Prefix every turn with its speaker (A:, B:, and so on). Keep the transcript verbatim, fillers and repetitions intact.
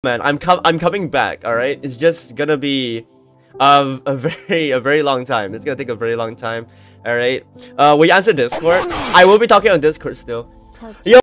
A: man, I'm com I'm coming back. All right, it's just gonna be uh, a very a very long time. It's gonna take a very long time. All right. Uh, we answer Discord. I will be talking on Discord still. Yo.